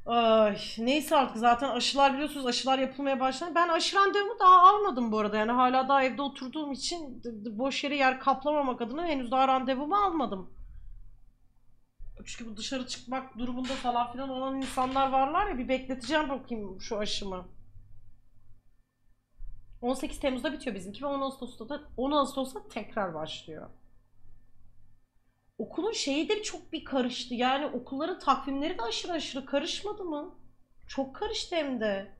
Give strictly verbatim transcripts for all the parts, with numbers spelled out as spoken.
Ay, neyse artık zaten aşılar biliyorsunuz aşılar yapılmaya başlandı. Ben aşı randevumu daha almadım bu arada. Yani hala daha evde oturduğum için boş yere yer kaplamamak adına henüz daha randevumu almadım. Çünkü bu dışarı çıkmak durumunda falan filan olan insanlar varlar ya, bir bekleteceğim bakayım şu aşımı. on sekiz Temmuz'da bitiyor bizimki ve on Ağustos'ta da on Ağustos'ta tekrar başlıyor. Okulun şeyi de çok bir karıştı. Yani okulların takvimleri de aşırı aşırı karışmadı mı? Çok karıştı hem de.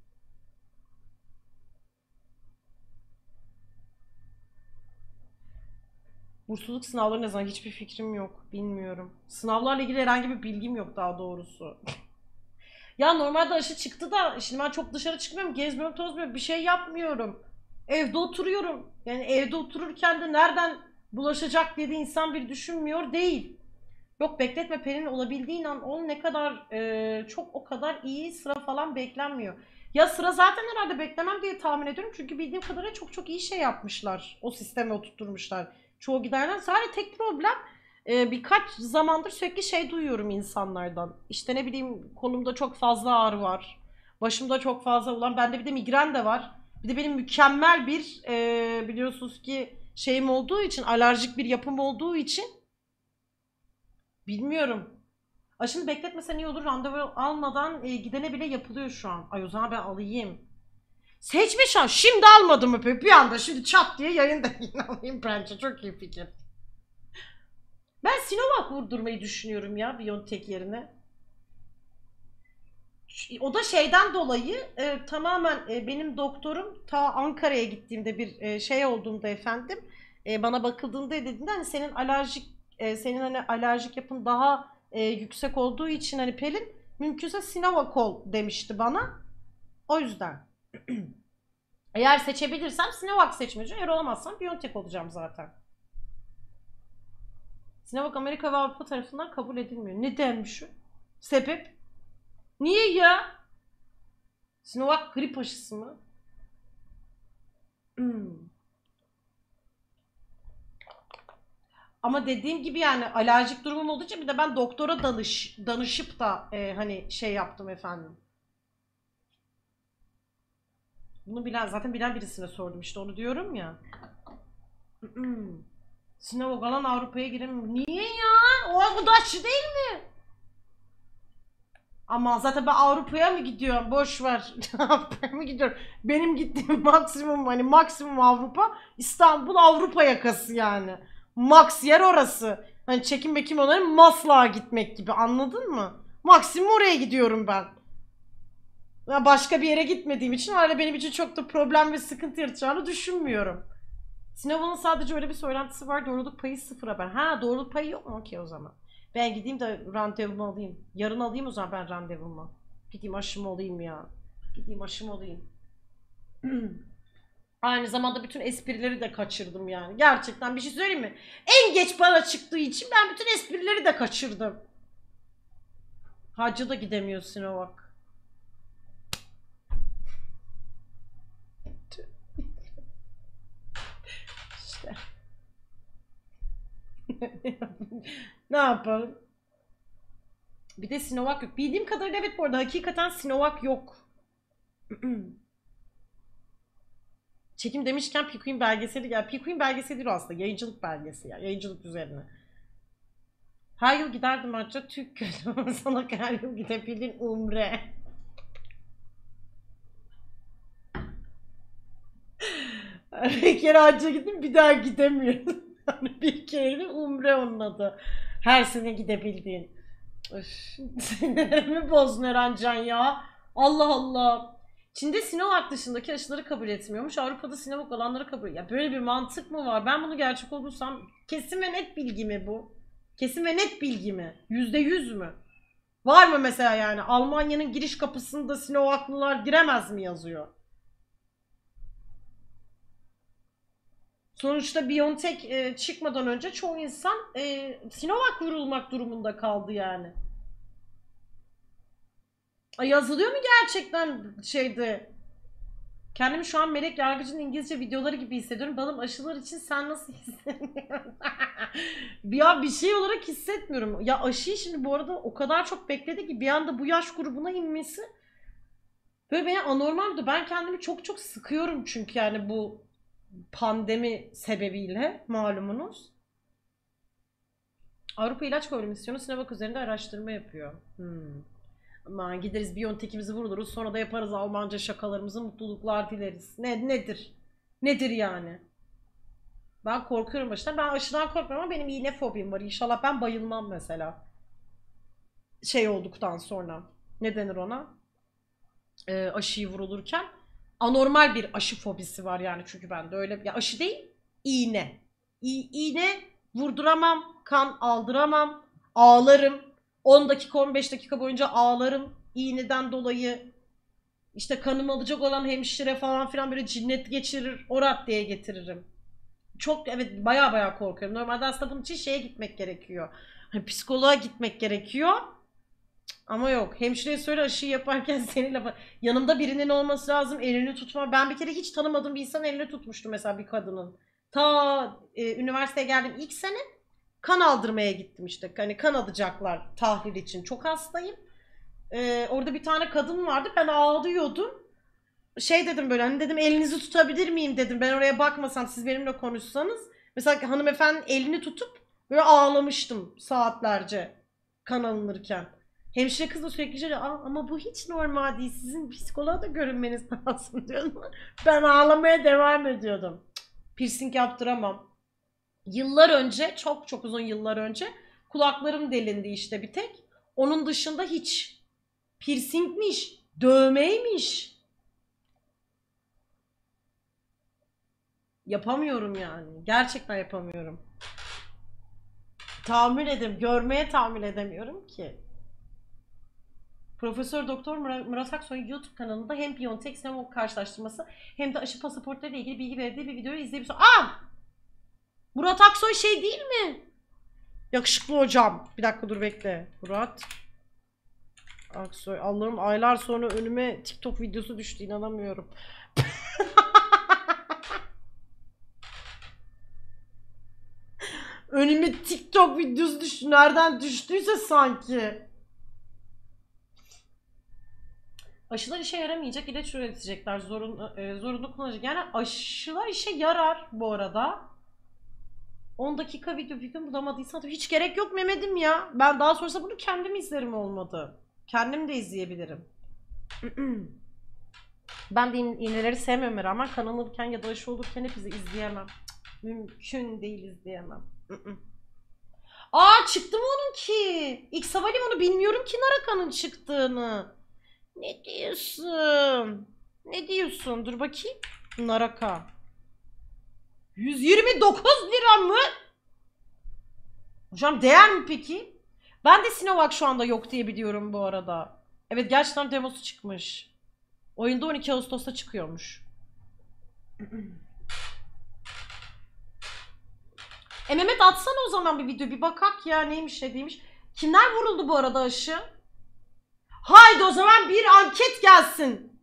Bursluluk sınavları ne zaman, hiçbir fikrim yok. Bilmiyorum. Sınavlarla ilgili herhangi bir bilgim yok daha doğrusu. Ya normalde aşı çıktı da şimdi ben çok dışarı çıkmıyorum, gezmiyorum, tozmuyorum, bir şey yapmıyorum. Evde oturuyorum. Yani evde otururken de nereden bulaşacak diye de insan bir düşünmüyor değil. Yok bekletme Pelin, olabildiğin an ol, ne kadar e, çok o kadar iyi, sıra falan beklenmiyor. Ya sıra zaten herhalde beklemem diye tahmin ediyorum çünkü bildiğim kadarıyla çok çok iyi şey yapmışlar. O sisteme oturtmuşlar. Çoğu giderler. Sadece tek problem e, birkaç zamandır sürekli şey duyuyorum insanlardan. İşte ne bileyim, kolumda çok fazla ağrı var. Başımda çok fazla, ulan bende bir de migren de var. Bir de benim mükemmel bir e, biliyorsunuz ki şeyim olduğu için, alerjik bir yapım olduğu için bilmiyorum. Aşını bekletmesen iyi olur. Randevu almadan e, gidene bile yapılıyor şu an. Ay o zaman ben alayım. Seçme şans. Şimdi almadım mı peki? Bir anda şimdi çat diye yayında yine alayım bence. Çok iyi fikir. Ben Sinovac vurdurmayı düşünüyorum ya BioNTech yerine. O da şeyden dolayı e, tamamen e, benim doktorum ta Ankara'ya gittiğimde bir e, şey olduğunda efendim, e, bana bakıldığında dediğinde hani senin alerjik e, senin hani alerjik yapın daha e, yüksek olduğu için hani Pelin mümkünse Sinovac ol demişti bana. O yüzden. Eğer seçebilirsem Sinovac seçmeyeceğim. Eğer olamazsam BioNTech olacağım zaten. Sinovac Amerika ve Avrupa tarafından kabul edilmiyor. Nedenmiş o? Sebep? Niye ya? Sinovac grip aşısı mı? Hmm. Ama dediğim gibi yani alerjik durumum olduğu için bir de ben doktora danış, danışıp da e, hani şey yaptım efendim. Bunu bilen, zaten bilen birisine sordum işte, onu diyorum ya. Sinovac alan Avrupa'ya giremiyor. Niye ya? O bu da aşı değil mi? Ama zaten ben Avrupa'ya mı gidiyorum? Boş ver. Avrupa'ya mı gidiyorum? Benim gittiğim maksimum, hani maksimum Avrupa İstanbul, Avrupa yakası yani. Max yer orası. Hani çekim bekim onların Maslak'a gitmek gibi, anladın mı? Maksimum oraya gidiyorum ben. Ya başka bir yere gitmediğim için öyle benim için çok da problem ve sıkıntı yaratacağını düşünmüyorum. Sinova'nın sadece öyle bir söylentisi var. Doğruluk payı sıfır haber. Ha, doğruluk payı yok mu? Okey o zaman. Ben gideyim de randevumu alayım. Yarın alayım o zaman ben randevumu. Gideyim aşımı olayım ya. Gideyim aşımı olayım. Aynı zamanda bütün esprileri de kaçırdım yani. Gerçekten bir şey söyleyeyim mi? En geç bana çıktığı için ben bütün esprileri de kaçırdım. Hacı da gidemiyor Sinovac. İşte. Ne yapalım? Bir de Sinovac yok. Bildiğim kadarıyla evet, bu arada hakikaten Sinovac yok. Çekim demişken Pikuin belgeseli gel. Pikuin belgeseli değil aslında. Yayıncılık belgesi ya. Yayıncılık üzerine. Her yıl giderdim hacca. Türk kötü. Sana her yıl gidebildin umre. Bir kere hacca gittim, bir daha gidemiyorum. Yani bir kere de umre onun adı. Her sene gidebildiğin. Öf, sinirlerimi bozdun Erencan ya. Allah Allah. Çin'de Sinovac dışındaki aşıları kabul etmiyormuş. Avrupa'da Sinovac olanları kabul. Ya böyle bir mantık mı var? Ben bunu gerçek olursam, kesin ve net bilgi mi bu? Kesin ve net bilgi mi? Yüzde yüz mü? Var mı mesela yani Almanya'nın giriş kapısında Sinovac'lılar giremez mi yazıyor? Sonuçta BioNTech e, çıkmadan önce çoğu insan e, Sinovac vurulmak durumunda kaldı yani. Ay, yazılıyor mu gerçekten şeyde? Kendimi şu an Melek Yargıcı'nın İngilizce videoları gibi hissediyorum. Balım, aşılar için sen nasıl hissediyorsun? ya bir şey olarak hissetmiyorum. Ya aşıyı şimdi bu arada o kadar çok bekledi ki bir anda bu yaş grubuna inmesi böyle beni anormaldi. Ben kendimi çok çok sıkıyorum çünkü yani bu pandemi sebebiyle malumunuz. Avrupa İlaç Komisyonu Sinovac üzerinde araştırma yapıyor. Hmm. Aman gideriz Biontech'imizi vururuz sonra da yaparız Almanca şakalarımızı, mutluluklar dileriz. Ne nedir? Nedir yani? Ben korkuyorum başta. Ben aşıdan korkmuyorum ama benim iğne fobim var. İnşallah ben bayılmam mesela. Şey olduktan sonra. Ne denir ona? Ee, aşıyı vurulurken. Anormal bir aşı fobisi var yani çünkü bende öyle. Ya aşı değil, iğne. İ iğne vurduramam, kan aldıramam, ağlarım. on dakika on beş dakika boyunca ağlarım. İğneden dolayı işte kanımı alacak olan hemşire falan filan böyle cinnet geçirir. O raddeye getiririm. Çok evet baya baya korkuyorum. Normalde aslında bunun için şeye gitmek gerekiyor. Hani psikoloğa gitmek gerekiyor. Ama yok. Hemşireye söyle aşıyı yaparken seninle yanımda birinin olması lazım. Elini tutma. Ben bir kere hiç tanımadığım bir insanın elini tutmuştum mesela bir kadının. Ta e, üniversiteye geldim ilk sene kan aldırmaya gittim işte. Hani kan alacaklar tahlil için. Çok hastayım. E, orada bir tane kadın vardı. Ben ağlıyordum. Şey dedim böyle hani dedim elinizi tutabilir miyim dedim. Ben oraya bakmasam siz benimle konuşsanız. Mesela hanımefendinin elini tutup böyle ağlamıştım saatlerce kan alınırken. Hemşire kız da sürekli şey ama bu hiç normal değil. Sizin psikoloğa da görünmeniz lazım diyordu. Ben ağlamaya devam ediyordum. Piercing yaptıramam. Yıllar önce, çok çok uzun yıllar önce kulaklarım delindi işte bir tek. Onun dışında hiç. Piercingmiş, dövmeymiş. Yapamıyorum yani. Gerçekten yapamıyorum. Tahammül edem, görmeye tahammül edemiyorum ki. Profesör Doktor Murat Aksoy YouTube kanalında hem Biontech Sinovac karşılaştırması hem de aşı pasaportları ile ilgili bilgi verdiği bir videoyu izleyebilirsiniz. Aa! Murat Aksoy şey değil mi? Yakışıklı hocam. Bir dakika dur bekle. Murat Aksoy. Allah'ım aylar sonra önüme TikTok videosu düştü. İnanamıyorum. Önüme TikTok videosu düştü. Nereden düştüyse sanki. Aşılar işe yaramayacak, ilaç üretecekler, zorun, e, zorunlu kullanacak. Yani aşılar işe yarar bu arada. on dakika video bir gün bulamadıysan hiç gerek yok Mehmet'im ya. Ben daha sonrasında bunu kendim izlerim olmadı. Kendim de izleyebilirim. Ben de iğneleri sevmeme rağmen kan alırken ya da aşı olurken hepsi izleyemem. Mümkün değil izleyemem. Aa çıktı mı onunki? X Havalimanı bilmiyorum ki Naraka'nın çıktığını. Ne diyorsun? Ne diyorsun? Dur bakayım. Naraka. yüz yirmi dokuz lira mı? Hocam değer mi peki? Ben de Sinovac şu anda yok diye biliyorum bu arada. Evet gerçekten demosu çıkmış. Oyunda on iki Ağustos'ta çıkıyormuş. E Mehmet atsana o zaman bir video bir bakak ya neymiş ne değilmiş. Kimler vuruldu bu arada aşı? Haydi o zaman bir anket gelsin.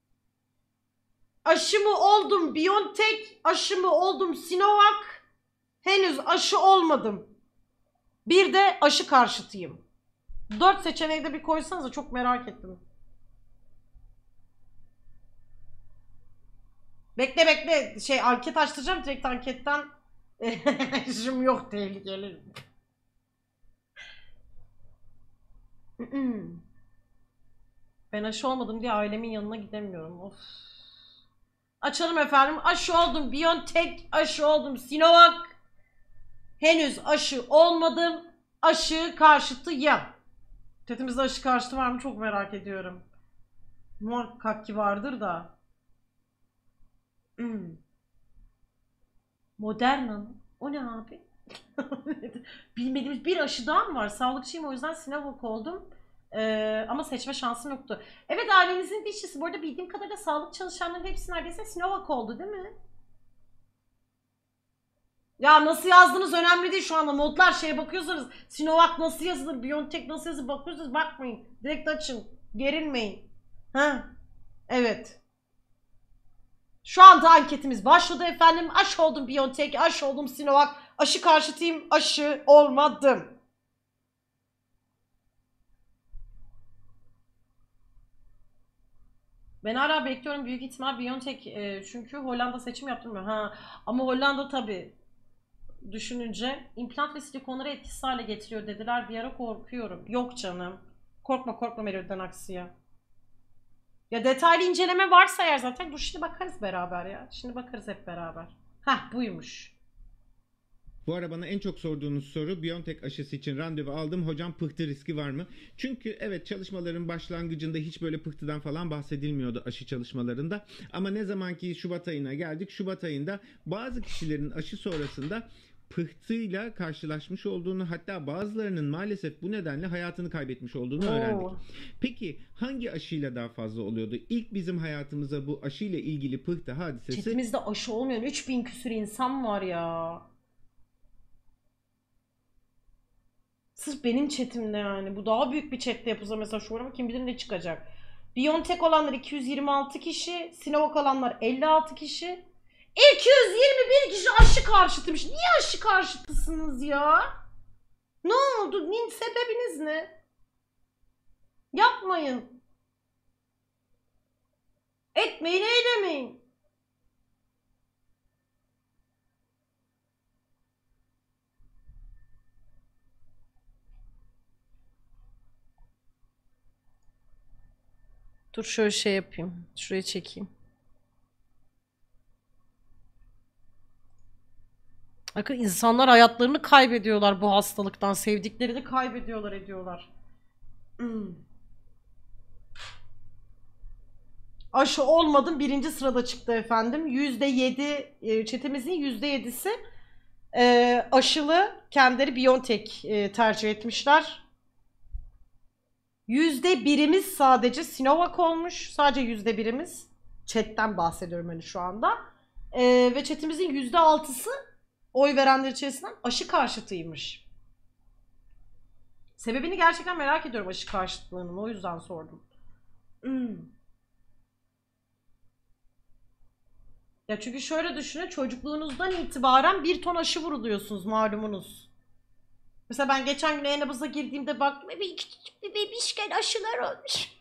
Aşı mı oldum Biontech, aşı mı oldum Sinovac, henüz aşı olmadım. Bir de aşı karşıtıyım. Dört seçeneği de bir koysanıza çok merak ettim. Bekle bekle şey anket açtıracağım direkt anketten. Aşım yok tehlikeli. Ben aşı olmadım diye ailemin yanına gidemiyorum. Of. Açalım efendim. Aşı oldum. Biontech aşı oldum. Sinovac. Henüz aşı olmadım. Aşı karşıtıyım. Tetimizde aşı karşıtı var mı çok merak ediyorum. Muhakkak ki vardır da. Hmm. Moderna mı? O ne abi? Bilmediğimiz bir aşı daha mı var? Sağlıkçıyım o yüzden Sinovac oldum. Ee, ama seçme şansım yoktu. Evet ailemizin bir işçisi. Bu arada bildiğim kadarıyla sağlık çalışanların hepsi neredeyse Sinovac oldu değil mi? Ya nasıl yazdığınız önemli değil şu anda. Modlar şeye bakıyorsanız Sinovac nasıl yazılır, Biontech nasıl yazılır bakıyorsanız bakmayın. Direkt açın. Gerilmeyin. Ha? Evet. Şu anda anketimiz başladı efendim. Aşı oldum Biontech, aşı oldum Sinovac. Aşı karşıtıyım, aşı olmadım. Ben hala bekliyorum, büyük ihtimal BioNTech e, çünkü Hollanda seçim yaptırmıyor. Ha, ama Hollanda tabii düşününce implant ve silikonları etkisiz hale getiriyor dediler. Bir ara korkuyorum. Yok canım. Korkma korkma Meridyen Aksiya. Ya detaylı inceleme varsa eğer zaten dur şimdi bakarız beraber ya. Şimdi bakarız hep beraber. Hah buymuş. Bu ara bana en çok sorduğunuz soru BioNTech aşısı için randevu aldım. Hocam pıhtı riski var mı? Çünkü evet çalışmaların başlangıcında hiç böyle pıhtıdan falan bahsedilmiyordu aşı çalışmalarında. Ama ne zaman ki Şubat ayına geldik, Şubat ayında bazı kişilerin aşı sonrasında pıhtıyla karşılaşmış olduğunu, hatta bazılarının maalesef bu nedenle hayatını kaybetmiş olduğunu öğrendik. Oo. Peki hangi aşıyla daha fazla oluyordu? İlk bizim hayatımıza bu aşıyla ilgili pıhtı hadisesi... Chatimizde aşı olmayan üç bin küsür insan var ya. Sırf benim chatimde yani. Bu daha büyük bir chatte yapılsa mesela şu an kim bilir ne çıkacak. BioNTech olanlar iki yüz yirmi altı kişi, Sinovac olanlar elli altı kişi. iki yüz yirmi bir kişi aşı karşıtıymış. Niye aşı karşıtısınız ya? Ne oldu? Ne, sebebiniz ne? Yapmayın. Etmeyin, eylemeyin. Dur şöyle şey yapayım. Şuraya çekeyim. Bakın insanlar hayatlarını kaybediyorlar bu hastalıktan. Sevdiklerini kaybediyorlar ediyorlar. Hmm. Aşı olmadım birinci sırada çıktı efendim. yüzde yedi, e, çetemizin yüzde yedisi e, aşılı kendileri BioNTech e, tercih etmişler. Yüzde birimiz sadece Sinovac olmuş. Sadece yüzde birimiz. Chat'ten bahsediyorum hani şu anda. E, ve chatimizin yüzde altısı oy verenler içerisinden aşı karşıtıymış. Sebebini gerçekten merak ediyorum aşı karşıtlığının. O yüzden sordum. Hmm. Ya çünkü şöyle düşünün, çocukluğunuzdan itibaren bir ton aşı vuruluyorsunuz malumunuz. Mesela ben geçen gün e-nabaza girdiğimde baktım bir küçücük bir bebişken aşılar olmuş.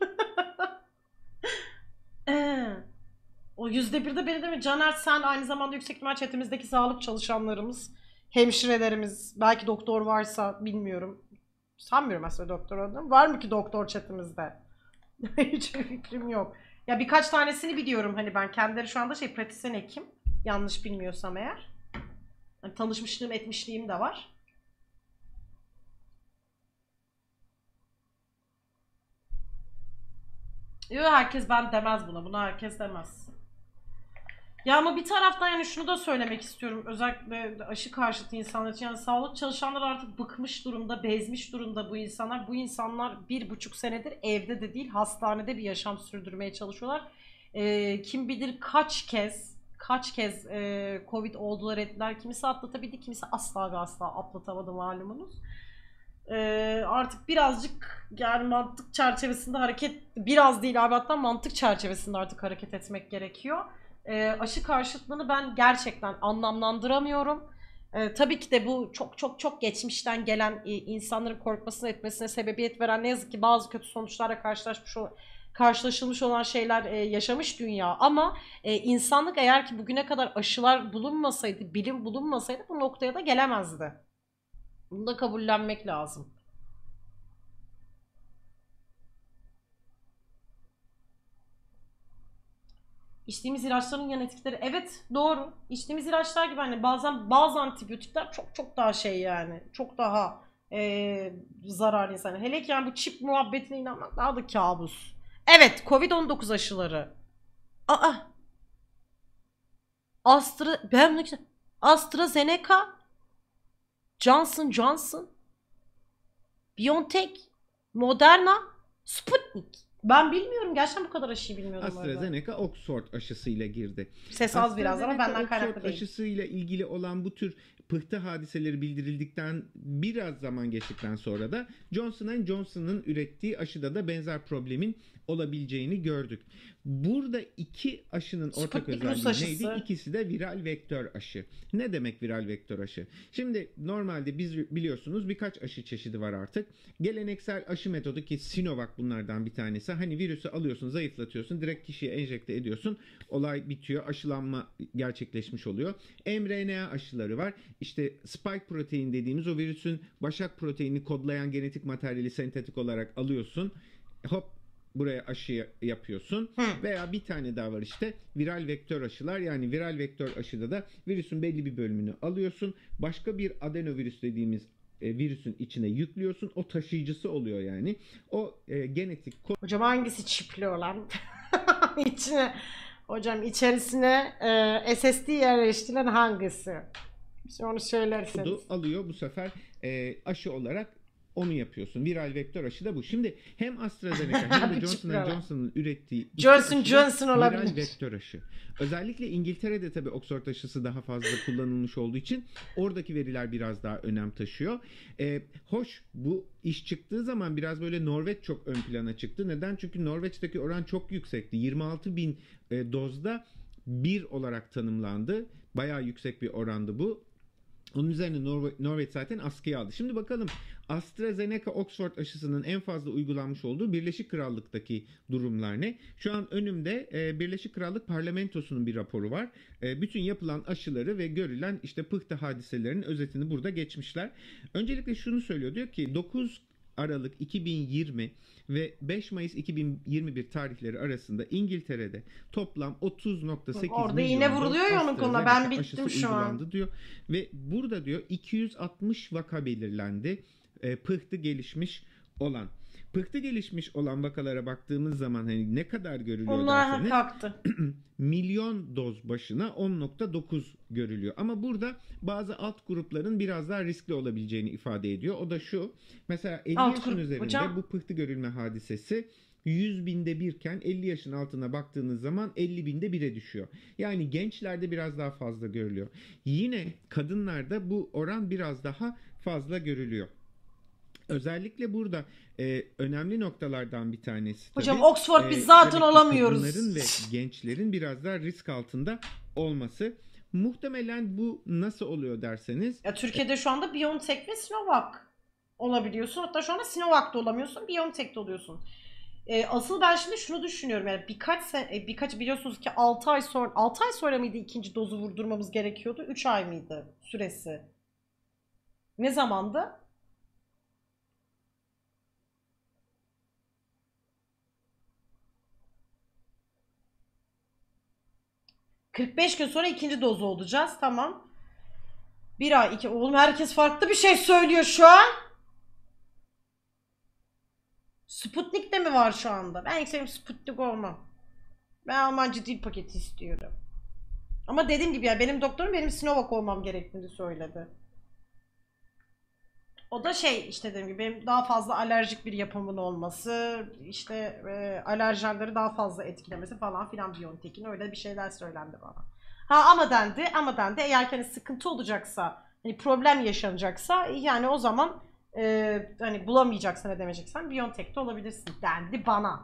Ee, o yüzde bir de beni değil mi? Caner sen aynı zamanda yüksek ihtimal chatimizdeki sağlık çalışanlarımız, hemşirelerimiz, belki doktor varsa bilmiyorum. Sanmıyorum aslında doktor olduğunu. Var mı ki doktor chatimizde? Hiçbir fikrim yok. Ya birkaç tanesini biliyorum hani ben kendileri şu anda şey pratisyen hekim. Yanlış bilmiyorsam eğer. Hani tanışmışlığım etmişliğim de var. Yok herkes ben demez buna. Buna herkes demez. Ya ama bir taraftan yani şunu da söylemek istiyorum. Özellikle aşı karşıtı insanlar için. Yani sağlık çalışanları artık bıkmış durumda, bezmiş durumda bu insanlar. Bu insanlar bir buçuk senedir evde de değil, hastanede bir yaşam sürdürmeye çalışıyorlar. Ee, kim bilir kaç kez, kaç kez e, Covid oldular ettiler. Kimisi atlatabildi, kimisi asla ve asla atlatamadı malumunuz. Ee, artık birazcık yani mantık çerçevesinde hareket, biraz değil abi hatta mantık çerçevesinde artık hareket etmek gerekiyor. Ee, aşı karşıtlığını ben gerçekten anlamlandıramıyorum. Ee, tabii ki de bu çok çok çok geçmişten gelen e, insanların korkmasına etmesine sebebiyet veren ne yazık ki bazı kötü sonuçlarla karşılaşmış o karşılaşılmış olan şeyler e, yaşamış dünya ama e, insanlık eğer ki bugüne kadar aşılar bulunmasaydı, bilim bulunmasaydı bu noktaya da gelemezdi. Bunu da kabullenmek lazım. İçtiğimiz ilaçların yan etkileri evet doğru. İçtiğimiz ilaçlar gibi hani bazen bazı antibiyotikler çok çok daha şey yani çok daha e, zararlı insana. Hele ki yani bu çip muhabbetine inanmak daha da kabus. Evet Covid on dokuz aşıları. Aa Astra ben AstraZeneca, Johnson Johnson, BioNTech, Moderna, Sputnik. Ben bilmiyorum. Gerçekten bu kadar aşıyı bilmiyordum orada. AstraZeneca Oxford aşısıyla girdi. Ses az biraz ama benden AstraZeneca kaynaklı Oxford değil. aşısıyla ilgili olan bu tür pıhtı hadiseleri bildirildikten biraz zaman geçtikten sonra da Johnson and Johnson'ın ürettiği aşıda da benzer problemin olabileceğini gördük. Burada iki aşının ortak Sputnik Rus özelliği aşısı. neydi? İkisi de viral vektör aşı. Ne demek viral vektör aşı? Şimdi normalde biz biliyorsunuz birkaç aşı çeşidi var artık. Geleneksel aşı metodu ki Sinovac bunlardan bir tanesi. Hani virüsü alıyorsun, zayıflatıyorsun, direkt kişiye enjekte ediyorsun. Olay bitiyor. Aşılanma gerçekleşmiş oluyor. M R N A aşıları var. İşte spike protein dediğimiz o virüsün başak proteinini kodlayan genetik materyali sentetik olarak alıyorsun. Hop buraya aşı yapıyorsun. Hı. Veya bir tane daha var işte viral vektör aşılar. Yani viral vektör aşıda da virüsün belli bir bölümünü alıyorsun. Başka bir adenovirüs dediğimiz e, virüsün içine yüklüyorsun. O taşıyıcısı oluyor yani. O e, genetik kod Hocam hangisi çipli olan? İçine, hocam içerisine e, S S D yerleştirilen hangisi? Siz onu söylerseniz. kodu alıyor bu sefer e, aşı olarak onu yapıyorsun. Viral vektör aşı da bu. Şimdi hem AstraZeneca hem de Johnson and Johnson'ın ürettiği iki Johnson aşı Johnson viral olabilir. vektör aşı. Özellikle İngiltere'de tabii Oxford aşısı daha fazla kullanılmış olduğu için oradaki veriler biraz daha önem taşıyor. Ee, hoş bu iş çıktığı zaman biraz böyle Norveç çok ön plana çıktı. Neden? Çünkü Norveç'teki oran çok yüksekti. yirmi altı bin e, dozda bir olarak tanımlandı. Bayağı yüksek bir orandı bu. Onun üzerine Norve- Norveç zaten askıya aldı. Şimdi bakalım AstraZeneca Oxford aşısının en fazla uygulanmış olduğu Birleşik Krallık'taki durumlar ne? Şu an önümde e, Birleşik Krallık Parlamentosu'nun bir raporu var. E, bütün yapılan aşıları ve görülen işte pıhtı hadiselerinin özetini burada geçmişler. Öncelikle şunu söylüyor. Diyor ki dokuz Aralık iki bin yirmi ve beş Mayıs iki bin yirmi bir tarihleri arasında İngiltere'de toplam otuz nokta sekiz Orada milyon iğne doz vuruluyor ya onun konuda. Ben AstraZeneca bittim aşısı şu an. uygulandı diyor. Ve burada diyor iki yüz altmış vaka belirlendi. E, pıhtı gelişmiş olan. Pıhtı gelişmiş olan vakalara baktığımız zaman hani ne kadar görülüyor Onlar derseniz kalktı. milyon doz başına on nokta dokuz görülüyor. Ama burada bazı alt grupların biraz daha riskli olabileceğini ifade ediyor. O da şu. Mesela elli Alt yaşın grup, üzerinde hocam. bu pıhtı görülme hadisesi yüz binde birken elli yaşın altına baktığınız zaman elli binde bire düşüyor. Yani gençlerde biraz daha fazla görülüyor. Yine kadınlarda bu oran biraz daha fazla görülüyor. Özellikle burada e, önemli noktalardan bir tanesi. Hocam tabii, Oxford biz e, zaten tabii ki olamıyoruz. kadınların ve gençlerin biraz daha risk altında olması. Muhtemelen bu nasıl oluyor derseniz. Ya Türkiye'de şu anda BioNTech ve Sinovac olabiliyorsun. Hatta şu anda Sinovac'ta olamıyorsun, BioNTech'te oluyorsun. Ee, asıl ben şimdi şunu düşünüyorum. Yani birkaç sen, birkaç biliyorsunuz ki altı ay sonra altı ay sonra mıydı ikinci dozu vurdurmamız gerekiyordu? üç ay mıydı süresi? Ne zamandı? kırk beş gün sonra ikinci dozu olacağız. Tamam. Bir ay, iki. Oğlum herkes farklı bir şey söylüyor şu an. Sputnik de mi var şu anda? Ben yüksek Sputnik olmam. Ben Almancı dil paketi istiyorum. Ama dediğim gibi yani benim doktorum benim Sinovac olmam gerektiğini söyledi. O da şey işte dediğim gibi benim daha fazla alerjik bir yapımın olması, işte e, alerjenleri daha fazla etkilemesi falan filan BioNTech'in öyle bir şeyler söylendi bana. Ha ama dendi, ama dendi eğer ki hani sıkıntı olacaksa, hani problem yaşanacaksa yani o zaman e, hani bulamayacaksan ne demeyeceksen BioNTech'te olabilirsin dendi bana.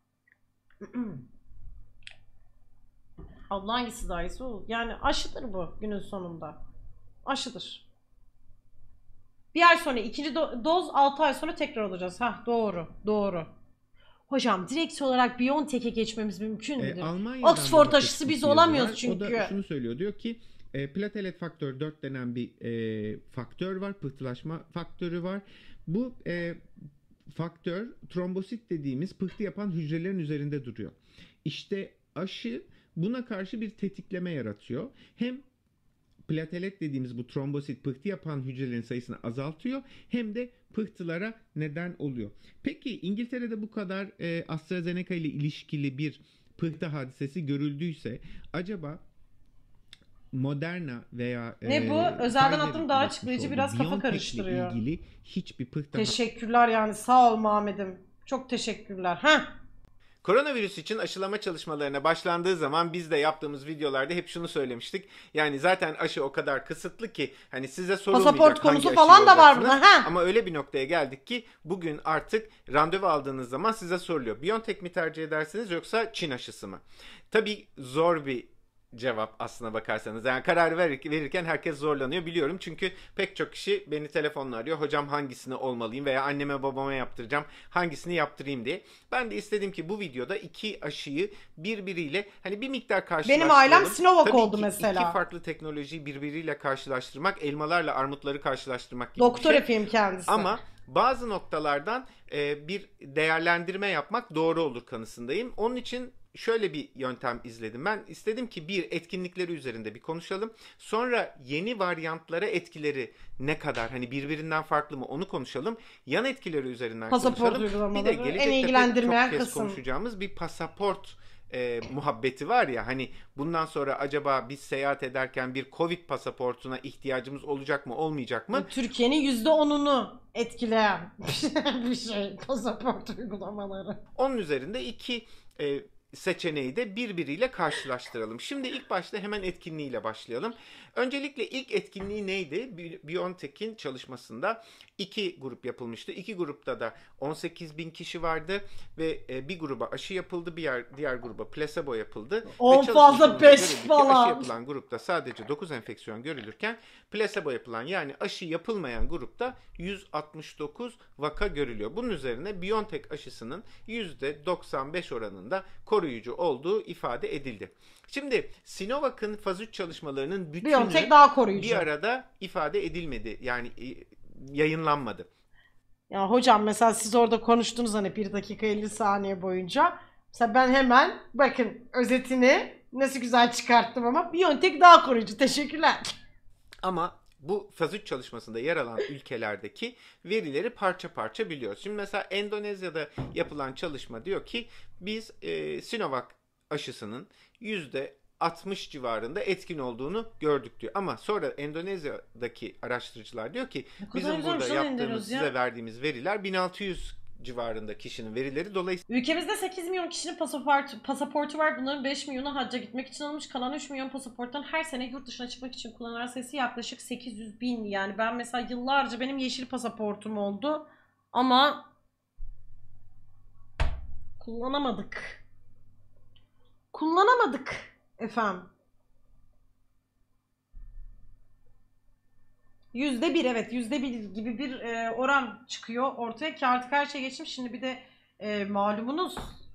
Allah hangisi daha iyisi olur? Yani aşıdır bu günün sonunda. Aşıdır. Bir ay sonra ikinci do- doz, altı ay sonra tekrar olacağız. Hah doğru, doğru. Hocam direkt olarak BioNTech'e geçmemiz mümkün müdür? E, Almanya'dan Oxford bir aşısı biz yazı olamıyoruz var. çünkü. O da şunu söylüyor. Diyor ki e, platelet faktör dört denen bir e, faktör var. Pıhtılaşma faktörü var. Bu e, faktör trombosit dediğimiz pıhtı yapan hücrelerin üzerinde duruyor. İşte aşı buna karşı bir tetikleme yaratıyor. Hem platelet dediğimiz bu trombosit pıhtı yapan hücrelerin sayısını azaltıyor hem de pıhtılara neden oluyor. Peki İngiltere'de bu kadar e, AstraZeneca ile ilişkili bir pıhtı hadisesi görüldüyse acaba Moderna veya Ne bu? e, Özelden Pfizer'in attım daha üretmiş açıklayıcı olduğu biraz kafa BioNTech'le karıştırıyor. ilgili hiçbir pıhtı Teşekkürler yani sağ ol Muhammed'im. Çok teşekkürler. Heh. Koronavirüs için aşılama çalışmalarına başlandığı zaman biz de yaptığımız videolarda hep şunu söylemiştik. Yani zaten aşı o kadar kısıtlı ki hani size sorulmayacak Pasaport hangi konusu aşıyı falan da var olacaksınız. bunda, ha. Ama öyle bir noktaya geldik ki bugün artık randevu aldığınız zaman size soruluyor. BioNTech mi tercih edersiniz yoksa Çin aşısı mı? Tabii zor bir cevap aslına bakarsanız. Yani karar verirken herkes zorlanıyor biliyorum. Çünkü pek çok kişi beni telefonla arıyor. Hocam hangisini olmalıyım veya anneme babama yaptıracağım. Hangisini yaptırayım diye. Ben de istedim ki bu videoda iki aşıyı birbiriyle hani bir miktar karşılaştıralım. Benim ailem Sinovac Tabii oldu ki mesela. iki farklı teknolojiyi birbiriyle karşılaştırmak, elmalarla armutları karşılaştırmak gibi Doktor bir şey. efendim kendisi. Ama bazı noktalardan e, bir değerlendirme yapmak doğru olur kanısındayım. Onun için şöyle bir yöntem izledim. Ben istedim ki bir etkinlikleri üzerinde bir konuşalım. Sonra yeni varyantlara etkileri ne kadar hani birbirinden farklı mı onu konuşalım. Yan etkileri üzerinden Pasaport konuşalım. Bir uygulamaları. de En gelecekte pek ilgilendirmeyen çok kez kısım. konuşacağımız bir pasaport e, muhabbeti var ya hani bundan sonra acaba biz seyahat ederken bir Covid pasaportuna ihtiyacımız olacak mı olmayacak mı? Türkiye'nin yüzde onunu etkileyen bir şey pasaport uygulamaları. Onun üzerinde iki e, seçeneği de birbiriyle karşılaştıralım. Şimdi ilk başta hemen etkinliğiyle başlayalım. Öncelikle ilk etkinliği neydi? BioNTech'in çalışmasında iki grup yapılmıştı. İki grupta da on sekiz bin kişi vardı ve bir gruba aşı yapıldı, bir yer, diğer gruba placebo yapıldı. on fazla beş falan. Aşı yapılan grupta sadece dokuz enfeksiyon görülürken placebo yapılan yani aşı yapılmayan grupta yüz altmış dokuz vaka görülüyor. Bunun üzerine BioNTech aşısının yüzde doksan beş oranında koruyucu olduğu ifade edildi. Şimdi Sinovac'ın faz üç çalışmalarının bütünü BioNTech daha koruyucu. bir arada ifade edilmedi. Yani yayınlanmadı. Ya hocam mesela siz orada konuştunuz hani bir dakika elli saniye boyunca. Mesela ben hemen bakın özetini nasıl güzel çıkarttım ama BioNTech daha koruyucu. Teşekkürler. Ama bu faz üç çalışmasında yer alan ülkelerdeki verileri parça parça biliyoruz. Şimdi mesela Endonezya'da yapılan çalışma diyor ki biz e, Sinovac aşısının yüzde altmış civarında etkin olduğunu gördük diyor. Ama sonra Endonezya'daki araştırıcılar diyor ki bizim burada yaptığımız size ya. verdiğimiz veriler bin altı yüz civarında kişinin verileri. Dolayısıyla ülkemizde sekiz milyon kişinin pasaport, pasaportu var. Bunların beş milyonu hacca gitmek için alınmış. Kalan üç milyon pasaporttan her sene yurt dışına çıkmak için kullanılan sayısı yaklaşık sekiz yüz bin. Yani ben mesela yıllarca benim yeşil pasaportum oldu. Ama kullanamadık. Kullanamadık efendim. Yüzde bir evet yüzde bir gibi bir e, oran çıkıyor ortaya ki artık her şey geçmiş. Şimdi bir de e, malumunuz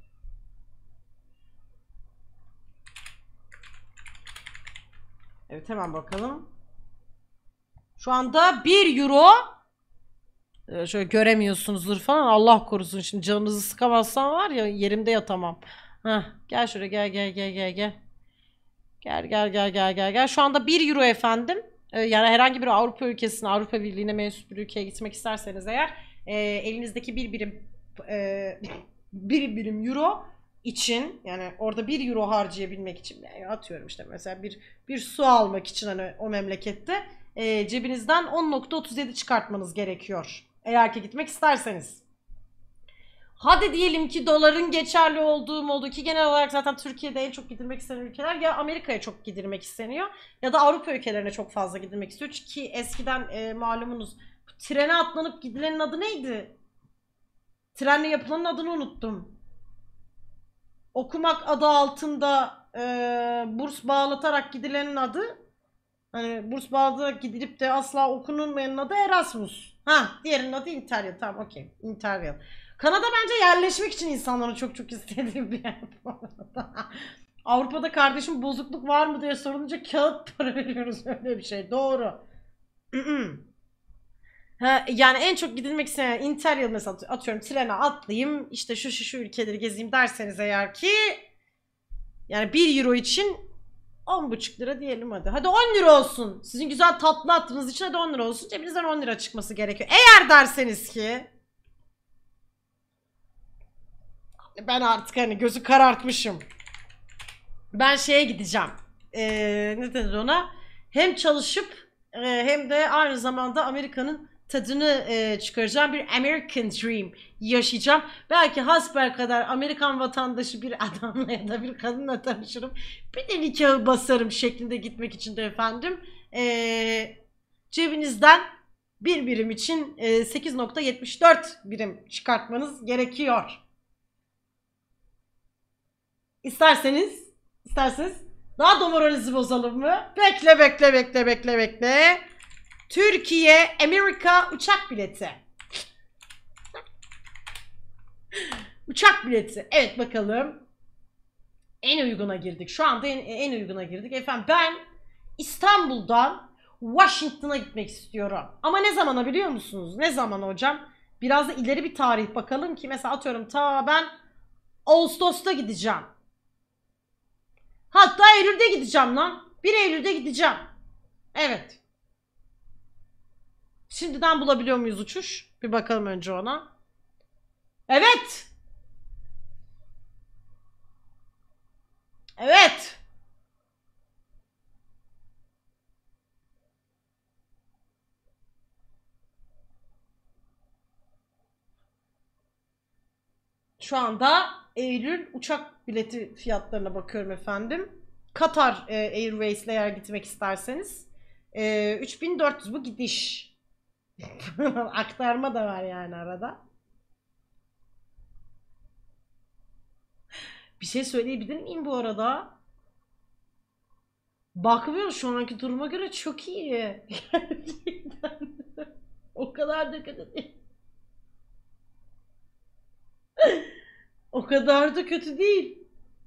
evet hemen bakalım. Şu anda bir euro e, şöyle göremiyorsunuzdur falan Allah korusun şimdi canınızı sıkamazsam var ya yerimde yatamam. Heh, gel şuraya gel gel gel gel gel. Gel gel gel gel gel gel. Şu anda bir euro efendim. Yani herhangi bir Avrupa ülkesine, Avrupa Birliği'ne mensup bir ülkeye gitmek isterseniz eğer e, elinizdeki bir birim e, bir birim euro için yani orada bir euro harcayabilmek için yani atıyorum işte mesela bir bir su almak için hani o memlekette e, cebinizden on nokta otuz yedi çıkartmanız gerekiyor. Eğer ki gitmek isterseniz. Hadi diyelim ki doların geçerli olduğu modu ki genel olarak zaten Türkiye'de en çok gidilmek istenen ülkeler ya Amerika'ya çok gidilmek isteniyor ya da Avrupa ülkelerine çok fazla gidilmek istiyor. Ki eskiden e, malumunuz trene atlanıp gidilenin adı neydi? Trenle yapılanın adını unuttum. Okumak adı altında e, burs bağlatarak gidilenin adı hani burs bağlatarak gidilip de asla okunulmayanın adı Erasmus. Ha, diğerinin adı Interrail. Tamam okey. Interrail. Kanada bence yerleşmek için insanların çok çok istediği bir yer bu arada. Avrupa'da kardeşim bozukluk var mı diye sorulunca kağıt para veriyoruz öyle bir şey. Doğru. Ha, yani en çok gidilmek istenen Interrail mesela atıyorum trene atlayayım işte şu şu şu ülkeleri gezeyim derseniz eğer ki yani bir euro için on buçuk lira diyelim hadi. Hadi on lira olsun. Sizin güzel tatlı attığınız için hadi on lira olsun. Cebinizden on lira çıkması gerekiyor. Eğer derseniz ki ben artık hani gözü karartmışım. Ben şeye gideceğim. Ee, ne denir ona? Hem çalışıp e, hem de aynı zamanda Amerika'nın tadını e, çıkaracağım. Bir American Dream yaşayacağım. Belki hasbelkader Amerikan vatandaşı bir adamla ya da bir kadınla tanışırım. Bir de nikahı basarım şeklinde gitmek için de efendim. E, cebinizden bir birim için e, sekiz nokta yetmiş dört birim çıkartmanız gerekiyor. İsterseniz, isterseniz daha da moralinizi bozalım mı? Bekle, bekle, bekle, bekle, bekle. Türkiye, Amerika uçak bileti. Uçak bileti. Evet bakalım. En uyguna girdik. Şu anda en, en uyguna girdik. Efendim ben İstanbul'dan Washington'a gitmek istiyorum. Ama ne zamana biliyor musunuz? Ne zaman hocam? Biraz da ileri bir tarih bakalım ki mesela atıyorum ta ben Ağustos'ta gideceğim. Hatta Eylül'de gideceğim lan. bir Eylül'de gideceğim. Evet. Şimdiden bulabiliyor muyuz uçuş? Bir bakalım önce ona. Evet. Evet. Şu anda Eylül uçak bileti fiyatlarına bakıyorum efendim. Katar e, Airways'le eğer gitmek isterseniz. E, üç bin dört yüz bu gidiş. Aktarma da var yani arada. Bir şey söyleyebilir miyim bu arada? Bakmıyorum şu anki duruma göre çok iyi. Gerçekten. O kadar da kötü değil. O kadar da kötü değil.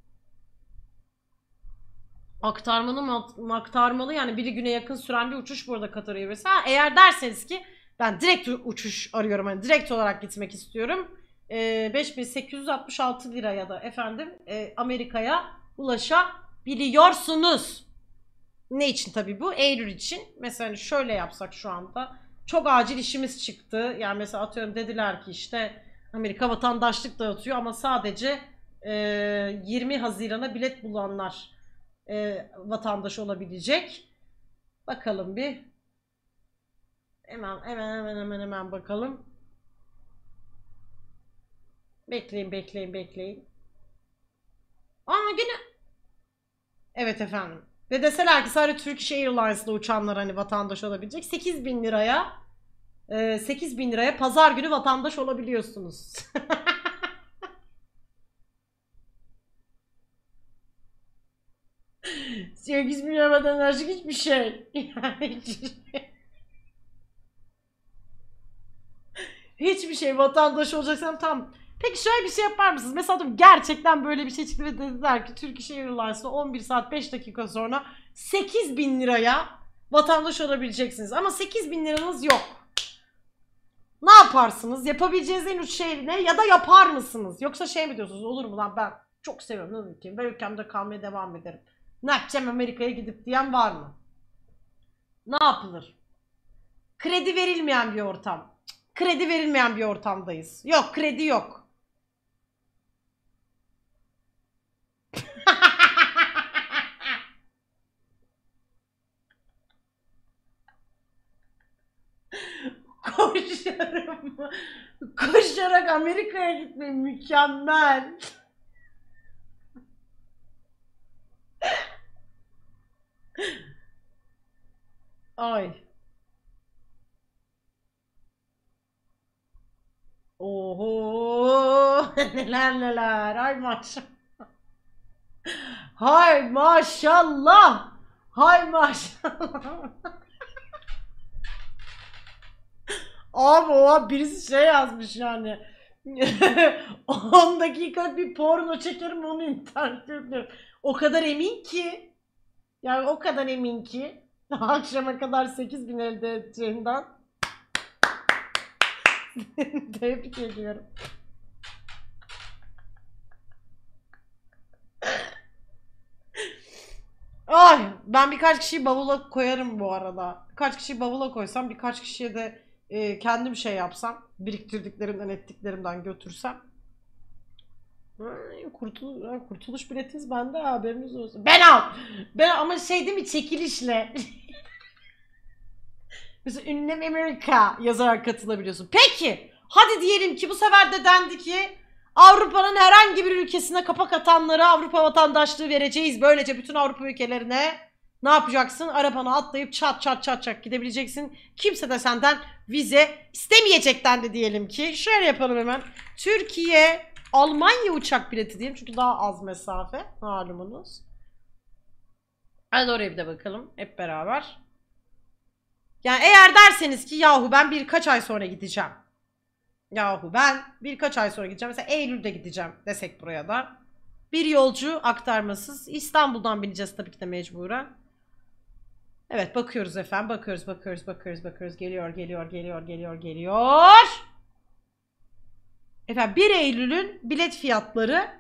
Aktarmalı aktarmalı yani bir güne yakın süren bir uçuş bu arada Katar Airways. Ha, eğer derseniz ki ben direkt uçuş arıyorum. Hani direkt olarak gitmek istiyorum. E, beş bin sekiz yüz altmış altı lira ya da efendim e, Amerika'ya ulaşabiliyorsunuz. Ne için tabii bu? Eylül için. Mesela hani şöyle yapsak şu anda. Çok acil işimiz çıktı. Yani mesela atıyorum dediler ki işte Amerika vatandaşlık dağıtıyor ama sadece e, yirmi Haziran'a bilet bulanlar e, vatandaş olabilecek. Bakalım bir. Hemen hemen hemen hemen hemen bakalım. Bekleyin bekleyin bekleyin. Aa gene. Evet efendim. Ve deseler ki sadece Turkish Airlines'la uçanlar hani vatandaş olabilecek. sekiz bin liraya e, sekiz bin liraya pazar günü vatandaş olabiliyorsunuz. sekiz bin lira vatandaşlık hiçbir şey. Yani hiçbir şey vatandaş olacaksan tam. Peki şöyle bir şey yapar mısınız? Mesela gerçekten böyle bir şey çıktı ve dediler ki Turkish Airlines'la on bir saat beş dakika sonra sekiz bin liraya vatandaş olabileceksiniz. Ama sekiz bin liranız yok. Ne yaparsınız? Yapabileceğiniz en uç şey ne? Ya da yapar mısınız? Yoksa şey mi diyorsunuz? Olur mu lan ben çok seviyorum lan ülkemi. Ben ülkemde kalmaya devam ederim. Ne yapacağım Amerika'ya gidip diyen var mı? Ne yapılır? Kredi verilmeyen bir ortam. Kredi verilmeyen bir ortamdayız. Yok kredi yok. Koşarım. Koşarak Amerika'ya gitmek mükemmel. Ay. Oho. Neler neler. Ay maşallah. Hay maşallah. Hay maşallah. Abi o birisi şey yazmış yani. on dakika bir porno çekerim onu internete yüklerim. O kadar emin ki. Yani o kadar emin ki. Akşama kadar sekiz bin elde edeceğinden. Tebrik ediyorum. Ay ben birkaç kişiyi bavula koyarım bu arada. Birkaç kişiyi bavula koysam birkaç kişiye de e, kendim şey yapsam. Biriktirdiklerimden ettiklerimden götürsem. Ay, kurtul kurtuluş biletiniz bende haberiniz olsun. Ben al. Ben ama şey değil mi çekilişle. Mesela ünlem Amerika yazarak katılabiliyorsun. Peki hadi diyelim ki bu sefer de dendi ki Avrupa'nın herhangi bir ülkesine kapak atanlara Avrupa vatandaşlığı vereceğiz. Böylece bütün Avrupa ülkelerine ne yapacaksın? Arabana atlayıp çat çat çat çat gidebileceksin. Kimse de senden vize istemeyecek dendi diyelim ki. Şöyle yapalım hemen. Türkiye, Almanya uçak bileti diyelim. Çünkü daha az mesafe malumunuz. Hadi oraya bir de bakalım hep beraber. Yani eğer derseniz ki yahu ben birkaç ay sonra gideceğim. Yahu ben birkaç ay sonra gideceğim. Mesela Eylül'de gideceğim desek buraya da. Bir yolcu aktarmasız. İstanbul'dan bineceğiz tabii ki de mecburen. Evet bakıyoruz efendim. Bakıyoruz bakıyoruz bakıyoruz bakıyoruz. Geliyor geliyor geliyor geliyor geliyor. Efendim bir Eylül'ün bilet fiyatları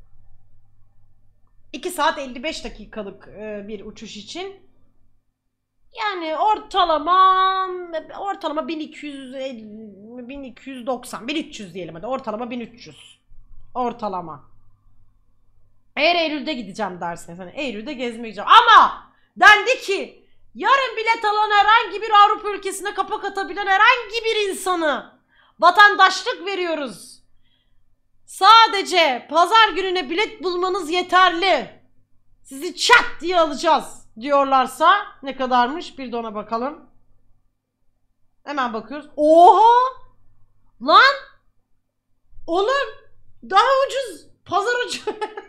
iki saat elli beş dakikalık bir uçuş için. Yani ortalama ortalama bin iki yüz elli, bin iki yüz doksan, bin üç yüz diyelim hadi. Ortalama bin üç yüz. Ortalama. Eğer Eylül'de gideceğim derseniz hani Eylül'de gezmeye gideceğim. Ama dendi ki yarın bilet alan herhangi bir Avrupa ülkesine kapak atabilen herhangi bir insanı vatandaşlık veriyoruz. Sadece pazar gününe bilet bulmanız yeterli. Sizi çat diye alacağız diyorlarsa ne kadarmış? Bir de ona bakalım. Hemen bakıyoruz. Oha! Lan! Oğlum daha ucuz. Pazar ucuz.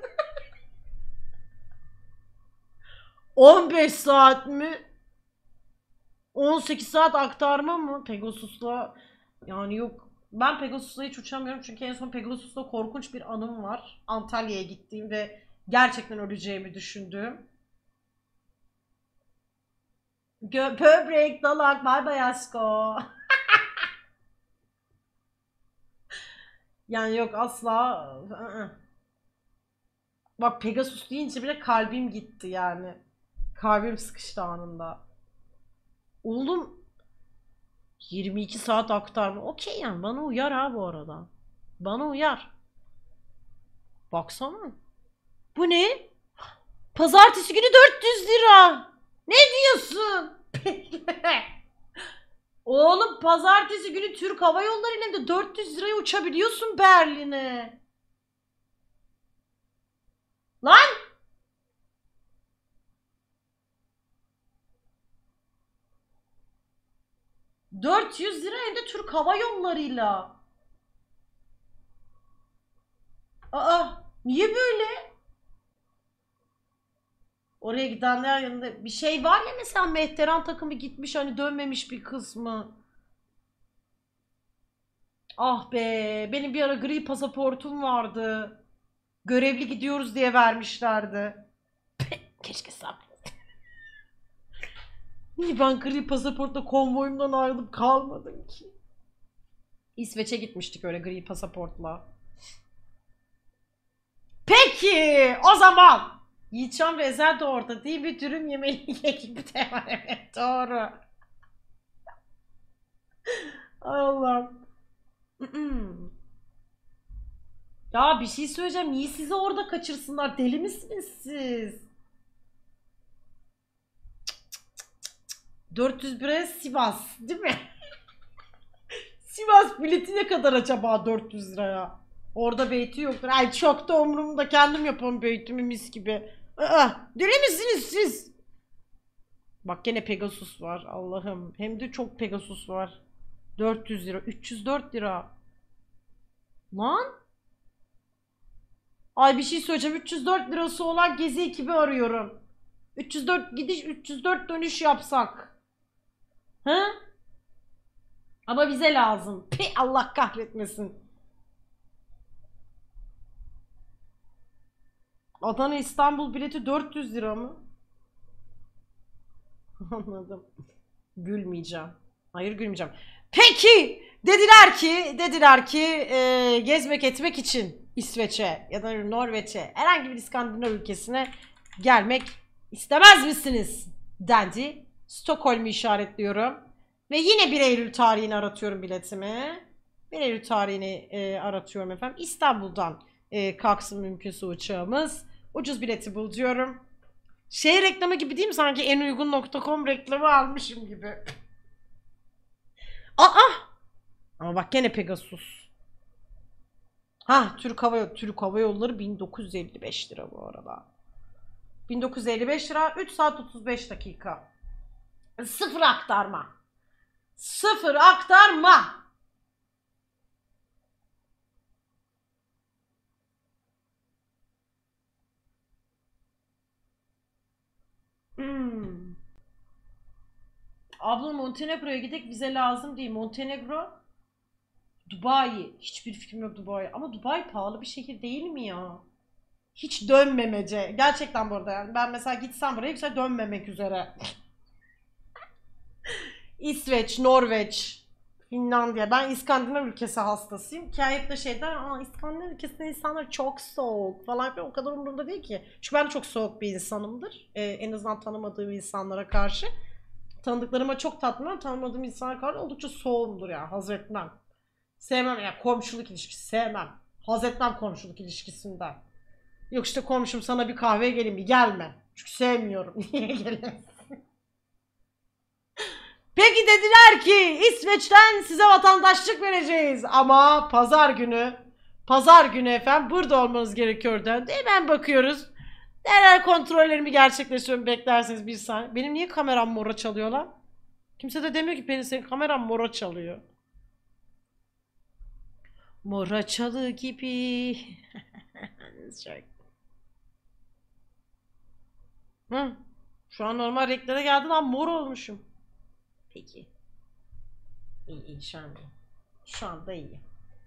on beş saat mi? on sekiz saat aktarma mı? Pegasus'la yani yok. Ben Pegasus'la hiç uçamıyorum çünkü en son Pegasus'la korkunç bir anım var. Antalya'ya gittiğim ve gerçekten öleceğimi düşündüğüm. Böbrek, dalak, bay bay asko. Yani yok asla. Bak Pegasus deyince bile kalbim gitti yani. Kalbim sıkıştı anında. Oğlum yirmi iki saat aktarma. Okey yani bana uyar ha bu arada. Bana uyar. Baksana. Bu ne? Pazartesi günü dört yüz lira. Ne diyorsun? Oğlum pazartesi günü Türk Hava Yolları ile de dört yüz liraya uçabiliyorsun Berlin'e. Lan! dört yüz lira hem de Türk Hava Yolları'yla. Aa, niye böyle? Oraya gidenler yanında bir şey var ya mesela Mehteran takımı gitmiş hani dönmemiş bir kısmı. Ah be benim bir ara gri pasaportum vardı. Görevli gidiyoruz diye vermişlerdi. Keşke saklasaydım. Niye ben gri pasaportla konvoyumdan ayrılıp kalmadım ki? İsveç'e gitmiştik öyle gri pasaportla. Peki o zaman Yiğitcan ve Ezel de orada değil bir dürüm yemeli ekibi de var. Evet doğru. Allah'ım. Ya bir şey söyleyeceğim. Niye sizi orada kaçırsınlar? Deli misiniz siz? dört yüz bire Sivas değil mi? Sivas bileti ne kadar acaba dört yüz liraya? Orada beyti yoktur. Ay çok da umurumda kendim yaparım beytimi mis gibi. Aa, deli misiniz siz? Bak gene Pegasus var Allah'ım. Hem de çok Pegasus var. dört yüz lira. üç yüz dört lira. Lan? Ay bir şey söyleyeceğim. üç yüz dört lirası olan gezi ekibi arıyorum. üç yüz dört gidiş üç yüz dört dönüş yapsak. Hı? Ama bize lazım. Pi Allah kahretmesin. Adana İstanbul bileti dört yüz lira mı? Anladım. Gülmeyeceğim. Hayır gülmeyeceğim. Peki dediler ki dediler ki e, gezmek etmek için İsveç'e ya da Norveç'e herhangi bir İskandinav ülkesine gelmek istemez misiniz? Dendi. Stockholm'u işaretliyorum. Ve yine bir Eylül tarihini aratıyorum biletimi. bir Eylül tarihini e, aratıyorum efendim. İstanbul'dan e, kalksın mümkünse uçağımız. Ucuz bileti bul diyorum. Şey reklamı gibi değil mi? Sanki en uygun nokta com reklamı almışım gibi. Aa! Ama bak gene Pegasus. Ha, Türk Hava Yolları, Türk Hava Yolları bin dokuz yüz elli beş lira bu arada. bin dokuz yüz elli beş lira, üç saat otuz beş dakika. Sıfır aktarma. Sıfır aktarma. Hmm. Abla Montenegro'ya gidek, vize lazım değil. Montenegro, Dubai. Hiçbir fikrim yok Dubai. Ama Dubai pahalı bir şehir değil mi ya? Hiç dönmemece. Gerçekten bu arada yani. Ben mesela gitsem buraya yoksa dönmemek üzere. İsveç, Norveç, Finlandiya. Ben İskandinav ülkesi hastasıyım. Ki hep de şeyden, aa İskandinav ülkesinde insanlar çok soğuk falan filan, o kadar umurumda değil ki. Çünkü ben de çok soğuk bir insanımdır. Ee, en azından tanımadığım insanlara karşı. Tanıdıklarıma çok tatlıyım ama tanımadığım insanlara karşı oldukça soğumdur yani. Haz etmem. Sevmem yani, komşuluk ilişkisi sevmem. Haz etmem komşuluk ilişkisinden. Yok işte komşum sana bir kahveye gelin, bir gelme. Çünkü sevmiyorum. Niye gelin? Peki dediler ki İsveç'ten size vatandaşlık vereceğiz ama pazar günü pazar günü efendim burada olmanız gerekiyor dendi. Hemen bakıyoruz. Derhal kontrollerimi gerçekleştiriyorum, beklerseniz bir saniye. Benim niye kameram mora çalıyor lan? Kimse de demiyor ki benim, senin kameram mora çalıyor. Mora çalı gibi. Hı. Şu an normal renklere geldi lan, mor olmuşum. Peki. İyi iyi şu anda. Şu anda iyi.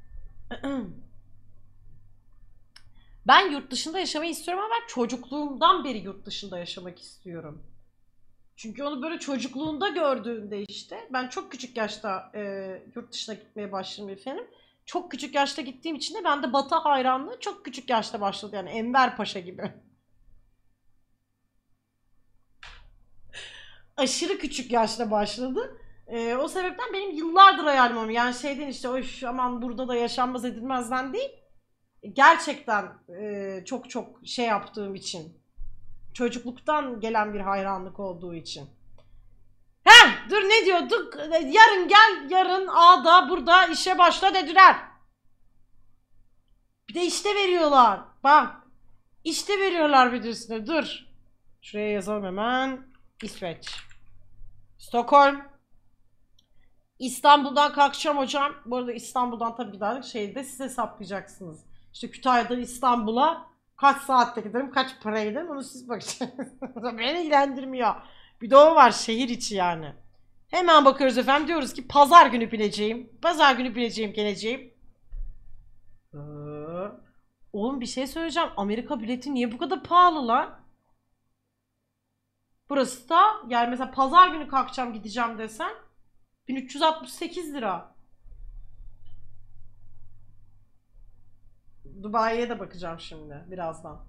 Ben yurt dışında yaşamayı istiyorum ama ben çocukluğumdan beri yurt dışında yaşamak istiyorum. Çünkü onu böyle çocukluğunda gördüğünde işte, ben çok küçük yaşta e, yurt dışına gitmeye başladım efendim. Çok küçük yaşta gittiğim için de bende Batı hayranlığı çok küçük yaşta başladı, yani Enver Paşa gibi. Aşırı küçük yaşta başladı. E, o sebepten benim yıllardır hayalim o. Yani şeyden işte, oy aman burada da yaşanmaz edilmezden değil. Gerçekten e, çok çok şey yaptığım için. Çocukluktan gelen bir hayranlık olduğu için. Heh, dur ne diyorduk? Yarın gel, yarın A'da burada işe başla dediler. Bir de işte veriyorlar. Bak. İşte veriyorlar bir de üstüne. Dur. Şuraya yazalım hemen. İsveç. Stockholm. İstanbul'dan kalkacağım hocam. Bu arada İstanbul'dan tabii bir daha şeyde siz hesaplayacaksınız. İşte Kütahya'dan İstanbul'a kaç saatte giderim, kaç paraya giderim, onu siz bakacaksınız. Beni ilgilendirmiyor. Bir de o var, şehir içi yani. Hemen bakıyoruz efendim, diyoruz ki pazar günü bineceğim. Pazar günü bineceğim, geleceğim. Ee, oğlum bir şey söyleyeceğim. Amerika bileti niye bu kadar pahalı lan? Burası da yani mesela pazar günü kalkacağım gideceğim desen bin üç yüz altmış sekiz lira. Dubai'ye de bakacağım şimdi birazdan.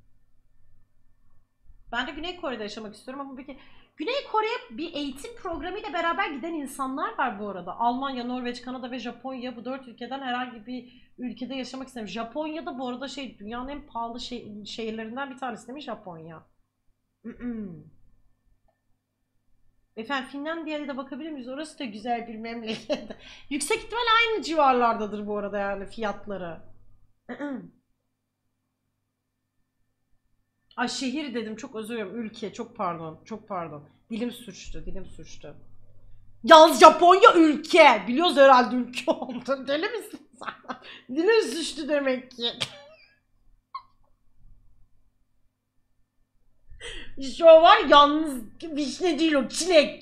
Ben de Güney Kore'de yaşamak istiyorum ama peki Güney Kore'ye bir eğitim programıyla beraber giden insanlar var bu arada. Almanya, Norveç, Kanada ve Japonya, bu dört ülkeden herhangi bir ülkede yaşamak istemiyorum. Japonya'da bu arada şey, dünyanın en pahalı şey, şehirlerinden bir tanesi değil mi Japonya? Efendim Finlandiya'ya da bakabilir miyiz? Orası da güzel bir memleket. Yüksek ihtimal aynı civarlardadır bu arada yani fiyatları. Ay şehir dedim, çok özür dilerim. Ülke, çok pardon. Çok pardon. Dilim suçtu, dilim suçtu. Yalnız Japonya ülke. Biliyoruz herhalde ülke oldu. Deli misin sen? Dilim suçtu demek ki. Şu var yalnız vişne değil o, çilek.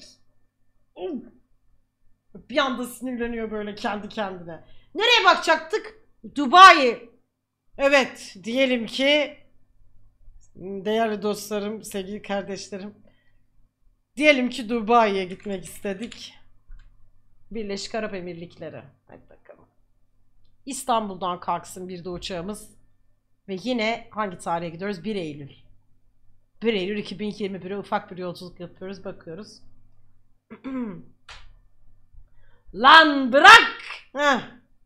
Bir anda sinirleniyor böyle kendi kendine. Nereye bakacaktık? Dubai. Evet, diyelim ki değerli dostlarım, sevgili kardeşlerim, diyelim ki Dubai'ye gitmek istedik. Birleşik Arap Emirlikleri. Hadi bakalım. İstanbul'dan kalksın bir de uçağımız. Ve yine hangi tarihe gidiyoruz? bir Eylül. bir Eylül iki bin yirmi bir'e ufak bir yolculuk yapıyoruz. Bakıyoruz. Lan bırak! Heh.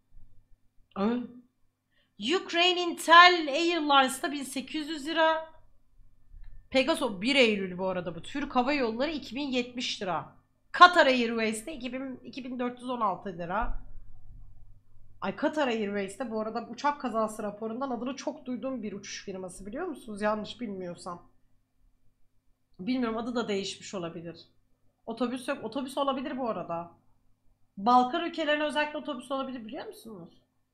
Ukraine Intel Airlines'ta bin sekiz yüz lira. Pegasus bir Eylül bu arada bu. Türk Hava Yolları iki bin yetmiş lira. Qatar Airways'te iki bin, iki bin dört yüz on altı lira. Ay Qatar Airways'te bu arada uçak kazası raporundan adını çok duyduğum bir uçuş firması, biliyor musunuz? Yanlış bilmiyorsam. Bilmiyorum, adı da değişmiş olabilir. Otobüs yok. Otobüs olabilir bu arada. Balkan ülkelerine özellikle otobüs olabilir, biliyor musunuz?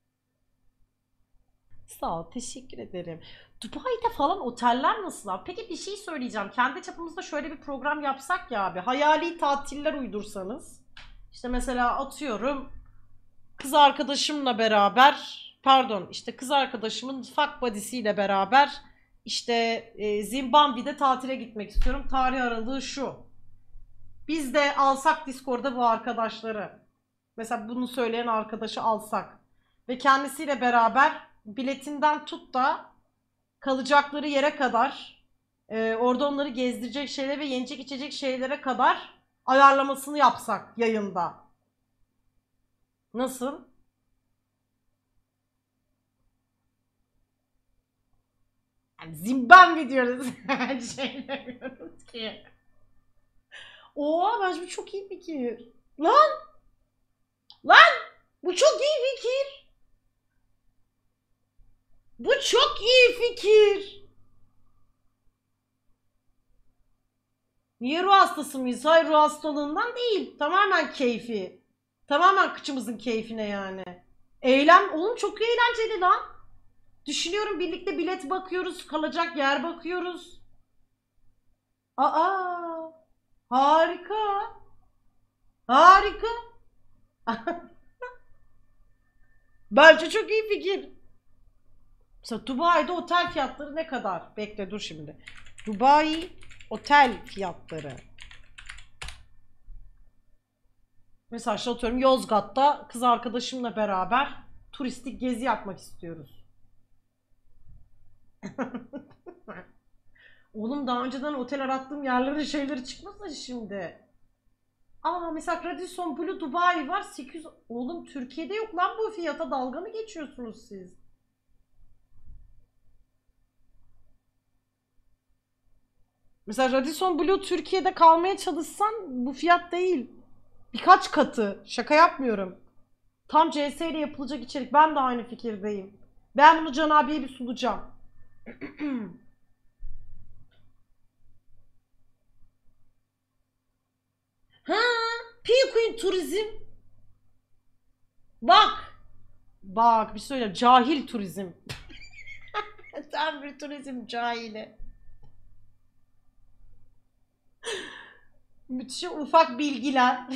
Sağ ol, teşekkür ederim. Dubai'de falan oteller nasıl abi? Peki bir şey söyleyeceğim. Kendi çapımızda şöyle bir program yapsak ya abi. Hayali tatiller uydursanız. İşte mesela atıyorum kız arkadaşımla beraber, pardon işte kız arkadaşımın fuck buddy'siyle beraber işte e, Zimbabwe'de tatile gitmek istiyorum. Tarih aralığı şu. Biz de alsak Discord'da bu arkadaşları. Mesela bunu söyleyen arkadaşı alsak. Ve kendisiyle beraber biletinden tut da kalacakları yere kadar, e, orada onları gezdirecek şeyler ve yenecek içecek şeylere kadar ayarlamasını yapsak yayında. Nasıl? Yani Zimbabwe diyoruz. Şey demiyoruz ki. Oha, bence bu çok iyi fikir. Lan! Lan! Bu çok iyi fikir. Bu çok iyi fikir. Niye ruh hastası mıyız? Hayır, ruh hastalığından değil. Tamamen keyfi. Tamamen kıçımızın keyfine yani. Eğlen, oğlum çok eğlenceli lan. Düşünüyorum, birlikte bilet bakıyoruz, kalacak yer bakıyoruz. Aa, harika. Harika. Bence çok iyi fikir. Mesela Dubai'de otel fiyatları ne kadar? Bekle, dur şimdi. Dubai otel fiyatları. Mesela işte atıyorum Yozgat'ta kız arkadaşımla beraber turistik gezi yapmak istiyoruz. Oğlum daha önceden otel arattığım yerlere şeyleri çıkmasın şimdi. Aa mesela Radisson Blu Dubai var sekiz yüz. Oğlum Türkiye'de yok lan bu fiyata, dalga mı geçiyorsunuz siz? Mesela Radisson Blu Türkiye'de kalmaya çalışsan bu fiyat değil. Birkaç katı. Şaka yapmıyorum. Tam C S ile yapılacak içerik. Ben de aynı fikirdeyim. Ben bunu Can abiye bir sunacağım. Ha, P-Queen turizm. Bak. Bak bir söyleyeyim. Cahil turizm. Tam bir turizm cahili. Müthiş ufak bilgiler.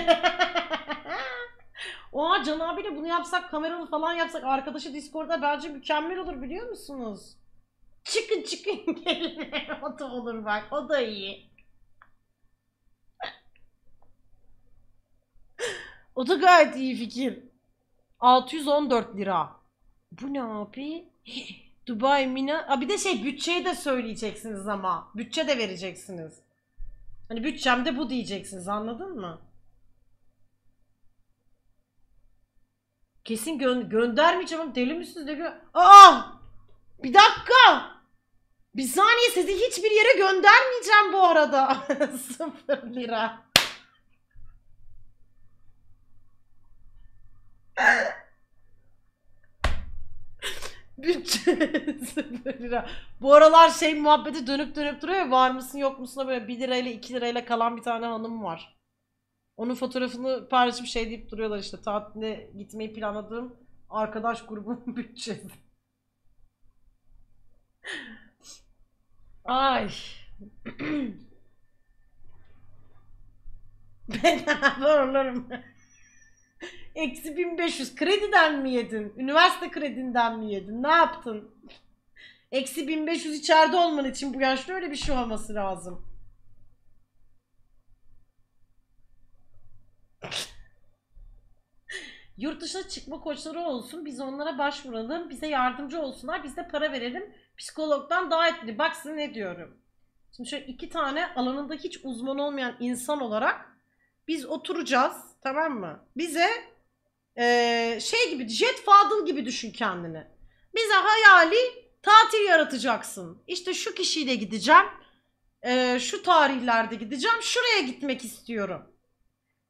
Oha, Can abiyle bunu yapsak, kameralı falan yapsak, arkadaşı Discord'da bence mükemmel olur, biliyor musunuz? Çıkın çıkın gelin. O da olur bak, o da iyi. O da gayet iyi fikir. altı yüz on dört lira. Bu ne abi? Dubai Mina. Aa, bir de şey, bütçeyi de söyleyeceksiniz ama. Bütçe de vereceksiniz. Hani bütçemde bu diyeceksiniz, anladın mı? Kesin gö göndermeyeceğim ama deli misiniz? Ne gö Aa! Bir dakika! Bir saniye, sizi hiçbir yere göndermeyeceğim bu arada. Sıfır lira. Bütçe sıfır lira. Bu aralar şey muhabbeti dönüp dönüp duruyor ya, var mısın yok musun, böyle bir lirayla iki lirayla kalan bir tane hanım var. Onun fotoğrafını paylaşıp şey deyip duruyorlar, işte tatile gitmeyi planladığım arkadaş grubunun bütçesi. Ay. Ben olurum. Eksi bin beş yüz krediden mi yedin? Üniversite kredinden mi yedin? Ne yaptın? Eksi bin beş yüz içeride olman için bu yaşta öyle bir şey olması lazım. Yurt dışına çıkma koçları olsun. Biz onlara başvuralım. Bize yardımcı olsunlar. Biz de para verelim. Psikologdan daha etkili. Bak size ne diyorum. Şimdi şöyle iki tane alanında hiç uzman olmayan insan olarak biz oturacağız. Tamam mı? Bize ee, şey gibi, Jet Fadıl gibi düşün kendini. Bize hayali tatil yaratacaksın. İşte şu kişiyle gideceğim. Ee, şu tarihlerde gideceğim. Şuraya gitmek istiyorum.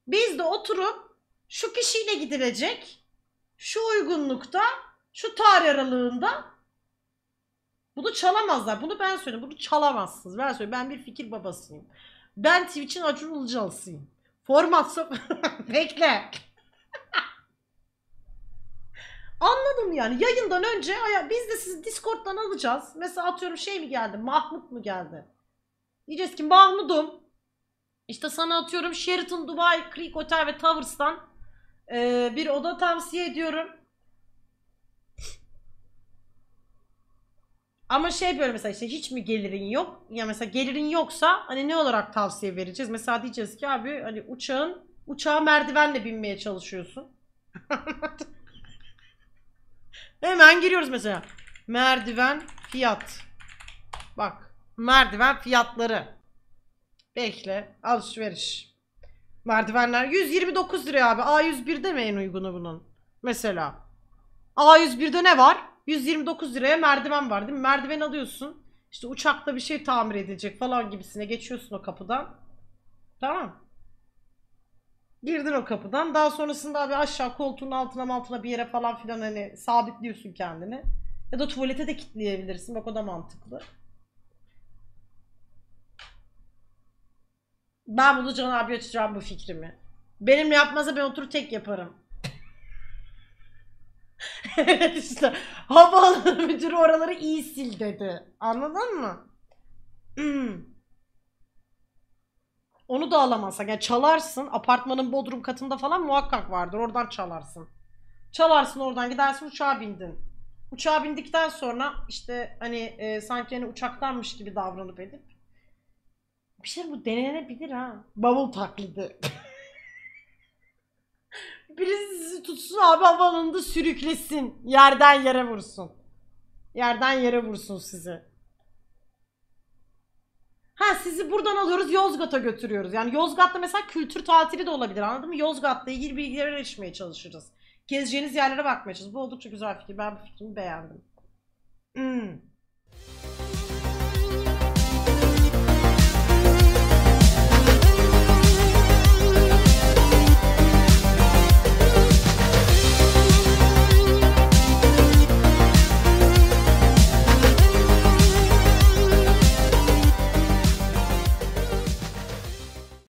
Biz de oturup şu kişiyle gidilecek, şu uygunlukta, şu tarih aralığında, bunu çalamazlar. Bunu ben söyleyeyim. Bunu çalamazsınız. Ben söyleyeyim. Ben bir fikir babasıyım. Ben Twitch'in Acun Ilıcalısıyım. Format sok... Bekle. Anladım yani. Yayından önce ya biz de sizi Discord'dan alacağız. Mesela atıyorum şey mi geldi? Mahmut mu geldi? Diyeceğiz ki Mahmut'um. İşte sana atıyorum Sheraton Dubai Creek Hotel ve Towers'tan e, bir oda tavsiye ediyorum. Ama şey böyle mesela işte hiç mi gelirin yok? Ya mesela gelirin yoksa hani ne olarak tavsiye vereceğiz? Mesela diyeceğiz ki abi hani uçağın uçağa merdivenle binmeye çalışıyorsun. Hemen giriyoruz mesela. Merdiven fiyat. Bak merdiven fiyatları. Bekle alışveriş. Merdivenler yüz yirmi dokuz lira abi. A yüz bir'de mi en uygunu bunun? Mesela. A yüz bir'de ne var? yüz yirmi dokuz liraya merdiven var değil mi? Merdiven alıyorsun. İşte uçakta bir şey tamir edilecek falan gibisine geçiyorsun o kapıdan. Tamam. Girdin o kapıdan. Daha sonrasında abi aşağı koltuğun altına altına bir yere falan filan hani sabitliyorsun kendini. Ya da tuvalete de kilitleyebilirsin. Bak o da mantıklı. Ben bunu Can abi açacağım bu fikrimi. Benimle yapmazsa ben oturup tek yaparım. Evet işte havaalanı müdürü oraları iyi sil dedi. Anladın mı? Hmm. Onu da alamazsak yani çalarsın apartmanın bodrum katında falan muhakkak vardır oradan çalarsın. Çalarsın oradan gidersin uçağa bindin. Uçağa bindikten sonra işte hani e, sanki hani uçaktanmış gibi davranıp edip bir şey bu denenebilir ha. Bavul taklidi. Birisi sizi tutsun abi havaalanında sürüklesin. Yerden yere vursun. Yerden yere vursun sizi. Ha sizi buradan alıyoruz Yozgat'a götürüyoruz. Yani Yozgat'ta mesela kültür tatili de olabilir anladın mı? Yozgat'la ilgili bilgilere erişmeye çalışırız. Gezeceğiniz yerlere bakmaya çalışırız. Bu oldukça güzel fikir. Ben bu fikrimi beğendim. Hmm.